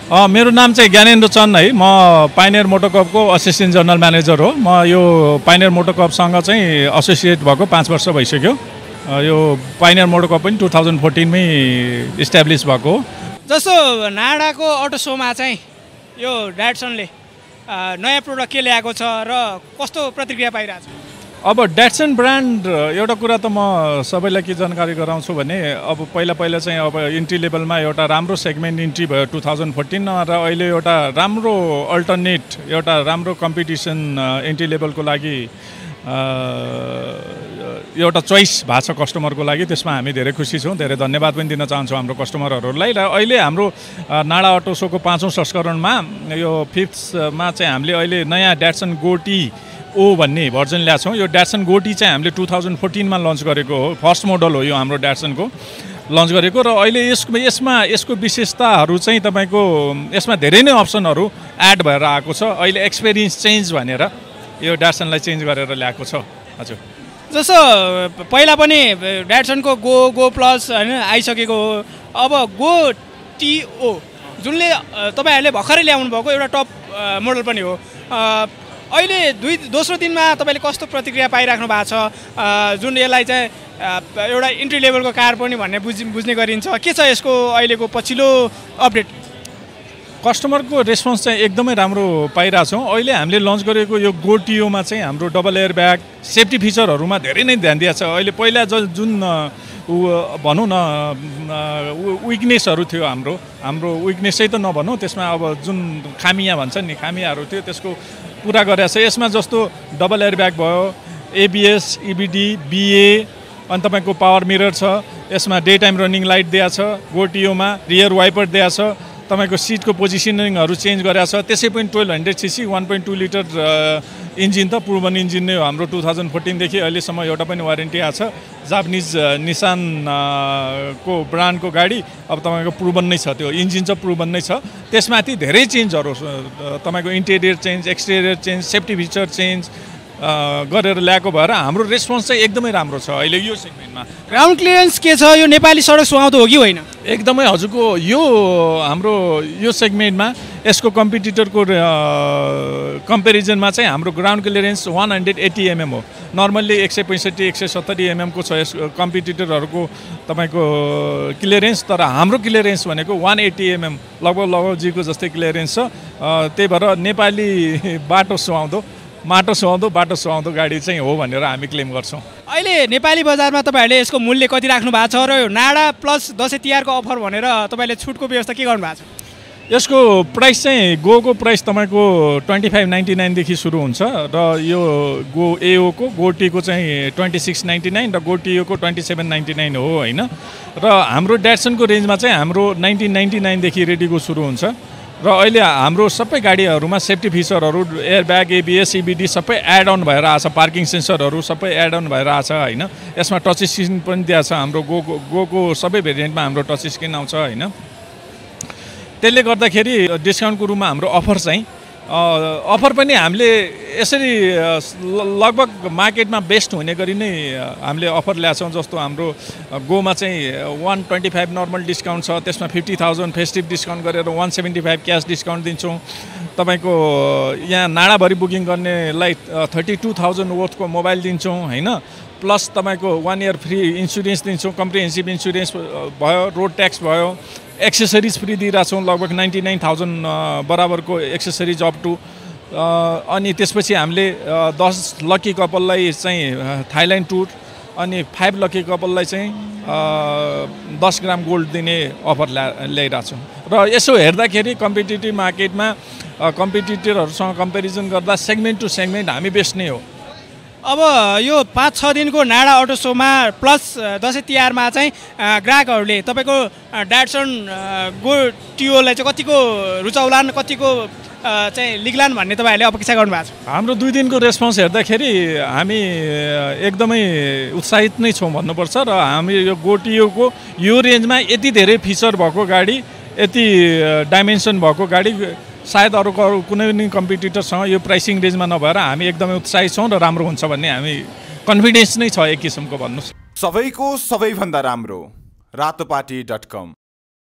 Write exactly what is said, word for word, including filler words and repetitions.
A मेरो नाम चाहिँ ज्ञानेन्द्र चन्द है। म पाइनियर मोटोकपको असिस्टेन्ट जनरल म्यानेजर हो। म यो पाइनियर मोटोकपसँग चाहिँ एसोसिएट भएको पाँच वर्ष भइसक्यो। यो पाइनियर मोटोकप पनि टु थाउजन्ड फोर्टिनमै इस्टाब्लिस भएको हो। जस्तो नाडाको अटो सोमा चाहिँ यो ड्याटसनले नयाँ प्रोडक्ट के ल्याएको छ र कस्तो प्रतिक्रिया पाइरहेको छ? अब ड्याटसन ब्रान्ड एउटा कुरा त म सबैलाई के जानकारी गराउँछु भने अब पहिला पहिला चाहिँ अब इन्ट्री लेभलमा एउटा राम्रो सेगमेन्ट इन्ट्री भयो टु थाउजन्ड फोर्टिनमा र अहिले एउटा राम्रो अल्टरनेट एउटा राम्रो कम्पिटिसन इन्ट्री लेभलको लागि एउटा चोइस भएको छ कस्टमरको लागि। त्यसमा हामी धेरै खुसी छौँ, धेरै धन्यवाद पनि दिन चाहन्छौँ हाम्रो कस्टमरहरूलाई। र अहिले हाम्रो नाडा अटो सोको पाँचौँ संस्करणमा यो फिफ्थमा चाहिँ हामीले अहिले नयाँ ड्याटसन गोटी ओ भन्ने भर्जन ल्याएको छौँ। यो ड्याटसन गोटी चाहिँ हामीले टु थाउजन्ड फोर्टिनमा लन्च गरेको हो, फर्स्ट मोडल हो यो हाम्रो ड्याटसनको लन्च गरेको। र अहिले यसको यसमा यसको विशेषताहरू चाहिँ तपाईँको यसमा धेरै नै अप्सनहरू एड भएर आएको छ। अहिले एक्सपिरियन्स चेन्ज भनेर यो ड्याटसनलाई चेन्ज गरेर ल्याएको छ। हजुर, जस्तो पहिला पनि ड्याटसनको गो गो प्लस होइन आइसकेको हो, अब गो टिओ जुनले तपाईँहरूले भर्खरै ल्याउनु भएको एउटा टप मोडल पनि हो। अहिले दुई दोस्रो दिनमा तपाईँले कस्तो प्रतिक्रिया पाइराख्नु भएको छ? जुन यसलाई चाहिँ एउटा इन्ट्री लेभलको कार पनि भन्ने बुझ बुझ्ने गरिन्छ, के छ यसको अहिलेको पछिल्लो अपडेट? कस्टमरको रेस्पोन्स चाहिँ एकदमै राम्रो पाइरहेछौँ। अहिले हामीले लन्च गरेको यो गोटिओमा चाहिँ हाम्रो डबल एयर ब्याग सेफ्टी फिचरहरूमा धेरै नै ध्यान दिएको छ। अहिले पहिला ज जुन भनौँ न विकनेसहरू थियो हाम्रो हाम्रो विकनेस चाहिँ त नभनौँ, त्यसमा अब जुन खामिया भन्छ नि खामियाहरू थियो त्यसको पुरा गरेको छ। यसमा जस्तो डबल एयर ब्याग भयो, एबिएस, इबिडी, बिए, अनि तपाईँको पावर मिरर छ। यसमा डे टाइम रनिङ लाइट दिएको छ। गोटिओमा रियर वाइपर दिएको छ। तपाईँको सिटको पोजिसनिङहरू चेन्ज गरेको छ। त्यसै पनि twelve hundred CC one point two litre engine त प्रुभन इन्जिन नै हो हाम्रो। टु थाउजन्ड फोर्टिनदेखि अहिलेसम्म एउटा पनि वारेन्टी आएको छ। जापानिज निसान को ब्रान्डको गाडी अब तपाईँको प्रुभन नै छ, त्यो इन्जिन चाहिँ प्रुभन नै छ। त्यसमाथि धेरै चेन्जहरू तपाईँको interior change, exterior change, safety feature change गरेर ल्याएको भएर हाम्रो रेस्पोन्स चाहिँ एकदमै राम्रो छ अहिले यो सेगमेन्टमा। ग्राउन्ड क्लियरेन्स के छ? यो नेपाली सडक सुहाउँदो हो कि होइन? एकदमै हजुरको यो हाम्रो यो सेगमेन्टमा यसको कम्पिटिटरको कम्पेरिजनमा चाहिँ हाम्रो ground clearance one hundred eighty mm हो। नर्मल्ली एक सय पैँसठी एक सय सत्तरी एमएमको छ यस कम्पिटिटरहरूको तपाईँको क्लियरेन्स, तर हाम्रो क्लियरेन्स भनेको वान एट्टी एमएम लगभग लगभग जीको जस्तै क्लियरेन्स छ। त्यही भएर नेपाली बाटो सुहाउँदो माटो सुहाउँदो बाटो सुहाउँदो गाडी चाहिँ हो भनेर हामी क्लेम गर्छौँ। अहिले नेपाली बजारमा तपाईँहरूले यसको मूल्य कति राख्नु भएको छ र यो नाडा प्लस दसैँ तिहारको अफर भनेर तपाईँले छुटको व्यवस्था के गर्नु भएको छ? यसको प्राइस चाहिँ गोको प्राइस तपाईँको ट्वेन्टी फाइभ नाइन्टी नाइनदेखि सुरु हुन्छ र यो गो एओको गोटीको चाहिँ ट्वेन्टी सिक्स नाइन्टी नाइन र गोटिओको ट्वेन्टी सेभेन नाइन्टी नाइन हो होइन। र हाम्रो ड्याटसनको रेन्जमा चाहिँ हाम्रो नाइन्टिन नाइन्टी नाइनदेखि रेडीको सुरु हुन्छ। र अहिले हाम्रो सबै गाडीहरूमा सेफ्टी फिचरहरू एयर ब्याग, एबिएस, इबिडी सबै एड अन भएर आएको छ। पार्किङ सेन्सरहरू सबै एड अन भएर आएको छ होइन। यसमा टच स्क्रिन पनि दिएको छ। हाम्रो गो गोको सबै भेरिएन्टमा हाम्रो टच स्क्रिन आउँछ होइन। त्यसले गर्दाखेरि डिस्काउन्टको रूपमा हाम्रो अफर चाहिँ अफर पनि हामीले यसरी लगभग मार्केटमा बेस्ट हुने गरी नै हामीले अफर ल्याएको छौँ। जस्तो हाम्रो गोमा चाहिँ one twenty five normal discount छ, त्यसमा फिफ्टी थाउजन्ड फेस्टिभ डिस्काउन्ट गरेर one seventy five cash discount दिन्छौँ। तपाईँको यहाँ नाडाभरि बुकिङ गर्नेलाई थर्टी टू थाउजन्ड वर्थको मोबाइल दिन्छौँ होइन। प्लस तपाईँको वान इयर फ्री इन्सुरेन्स दिन्छौँ, कम्प्रिहेन्सिभ इन्सुरेन्स भयो, रोड ट्याक्स भयो, एक्सेसरिज फ्री दिइरहेछौँ लगभग नाइन्टी नाइन थाउजन्ड बराबरको एक्सेसरिज अप टु। अनि त्यसपछि हामीले दस लकी कपाललाई चाहिँ थाइल्यान्ड टुर, अनि फाइभ लकी कपाललाई चाहिँ दस ग्राम गोल्ड दिने अफर ल्या ल्याइरहेछौँ। र यसो हेर्दाखेरि कम्पिटिटिभ मार्केटमा कम्पिटिटरहरूसँग कम्पेरिजन गर्दा सेगमेन्ट टु सेगमेन्ट हामी बेस्ट नै हो। अब यो पाँच छ दिनको NADA auto show plus Dashain तिहारमा चाहिँ ग्राहकहरूले तपाईँको ड्याटसन गो टिओलाई चाहिँ कतिको रुचाउलान्, कतिको चाहिँ लिग्लान् भन्ने तपाईँहरूले अपेक्षा गर्नुभएको छ? हाम्रो दुई दिनको रेस्पोन्स हेर्दाखेरि हामी एकदमै उत्साहित नै छौँ भन्नुपर्छ। र हामी यो गोटिओको यो रेन्जमा यति धेरै फिचर भएको गाडी, यति डाइमेन्सन भएको गाडी सायद अरू अरू कुनै पनि कम्पिटिटरसँग यो प्राइसिङ रेन्जमा नभएर हामी एकदमै उत्साहित छौँ र राम्रो हुन्छ भन्ने हामी कन्फिडेन्स नै छ एक किसिमको भन्नुहोस्। सबैको सबैभन्दा राम्रो रातोपाटी डट कम।